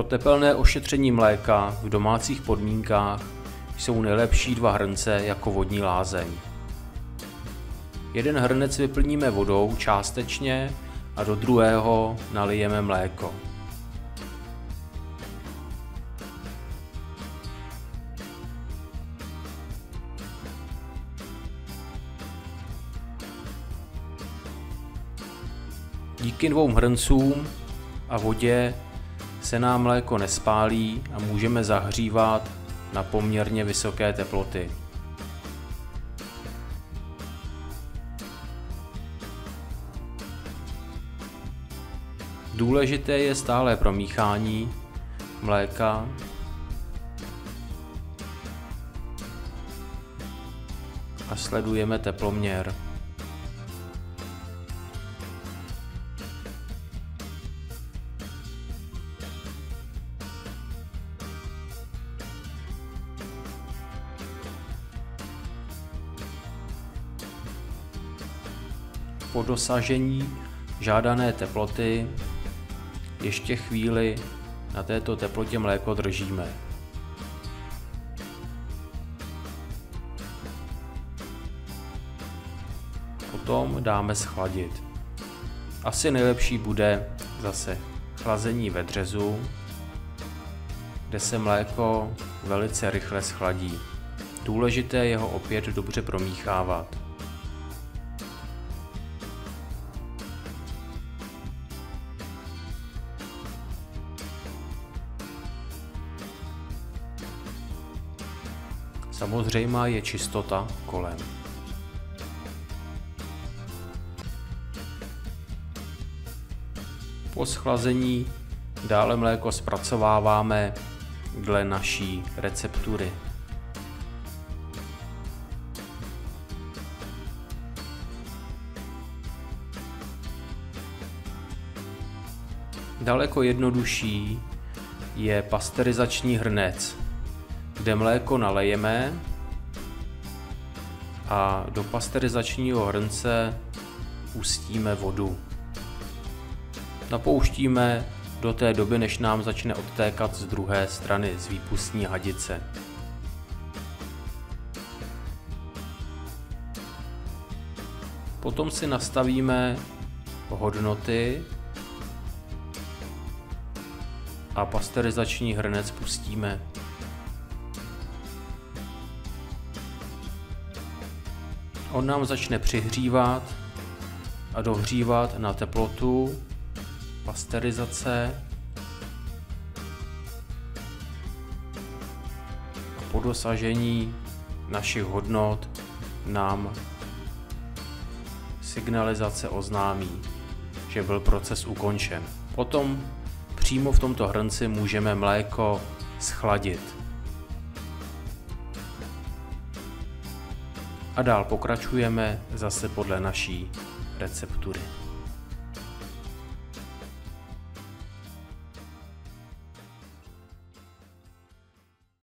Pro tepelné ošetření mléka v domácích podmínkách jsou nejlepší 2 hrnce jako vodní lázeň. Jeden hrnec vyplníme vodou částečně a do druhého nalijeme mléko. Díky 2 hrncům a vodě se nám mléko nespálí a můžeme zahřívat na poměrně vysoké teploty. Důležité je stálé promíchání mléka a sledujeme teploměr. Po dosažení žádané teploty ještě chvíli na této teplotě mléko držíme. Potom dáme schladit. Asi nejlepší bude zase chlazení ve dřezu, kde se mléko velice rychle schladí. Důležité je ho opět dobře promíchávat. Samozřejmá je čistota kolem. Po schlazení dále mléko zpracováváme dle naší receptury. Daleko jednodušší je pasterizační hrnec, kde mléko nalejeme a do pasterizačního hrnce pustíme vodu. Napouštíme do té doby, než nám začne odtékat z druhé strany z výpustní hadice. Potom si nastavíme hodnoty a pasterizační hrnec pustíme. On nám začne přihřívat a dohřívat na teplotu pasterizace a po dosažení našich hodnot nám signalizace oznámí, že byl proces ukončen. Potom přímo v tomto hrnci můžeme mléko schladit. A dál pokračujeme zase podle naší receptury.